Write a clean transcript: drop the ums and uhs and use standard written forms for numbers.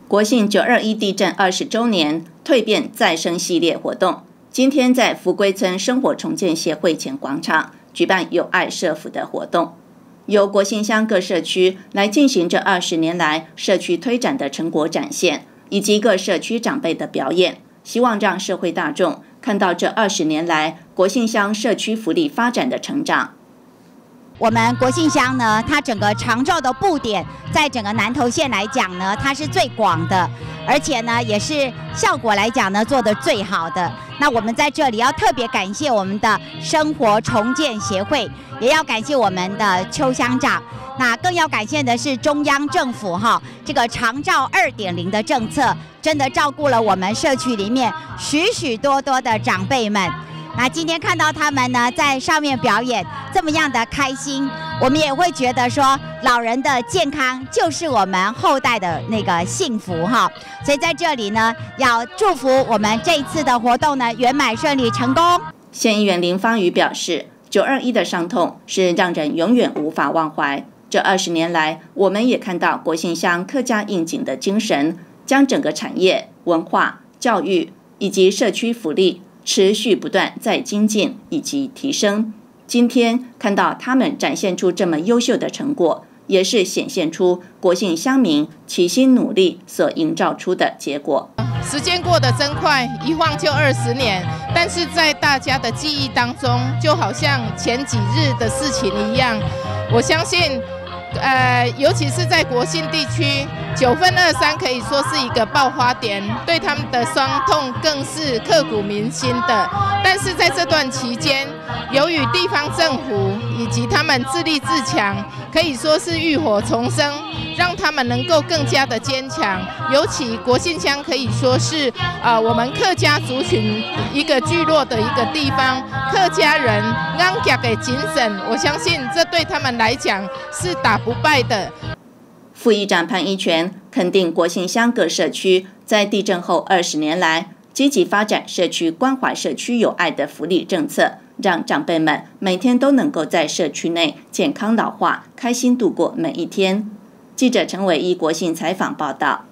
国庆921地震20周年蜕变再生系列活动，今天在福归村生活重建协会前广场举办友爱社福的活动，由国姓乡各社区来进行这20年来社区推展的成果展现，以及各社区长辈的表演，希望让社会大众看到这20年来国姓乡社区福利发展的成长。 我们国姓乡呢，它整个长照的布点，在整个南投县来讲呢，它是最广的，而且呢，也是效果来讲呢，做得最好的。那我们在这里要特别感谢我们的生活重建协会，也要感谢我们的邱乡长。那更要感谢的是中央政府这个长照2.0的政策，真的照顾了我们社区里面许许多多的长辈们。那今天看到他们呢在上面表演这么样的开心，我们也会觉得说，老人的健康就是我们后代的那个幸福所以在这里呢，要祝福我们这一次的活动呢圆满顺利成功。 县议员林芳瑜表示，921的伤痛是让人永远无法忘怀。这20年来，我们也看到国姓乡客家应景的精神，将整个产业、文化、教育以及社区福利持续不断在精进以及提升。今天看到他们展现出这么优秀的成果，也是显现出国姓乡民齐心努力所营造出的结果。 时间过得真快，一晃就20年，但是在大家的记忆当中，就好像前几日的事情一样。我相信尤其是在国姓地区，9份23可以说是一个爆发点，对他们的伤痛更是刻骨铭心的。但是在这段期间，由于地方政府以及他们自立自强，可以说是浴火重生，让他们能够更加的坚强。尤其国姓乡可以说是我们客家族群一个聚落的一个地方，客家人安家的精神，我相信这对他们来讲是打不败的。 副议长潘一全肯定国姓乡各社区在地震后20年来积极发展社区关怀社区友爱的福利政策，让长辈们每天都能够在社区内健康老化，开心度过每一天。记者陈伟一国姓采访报道。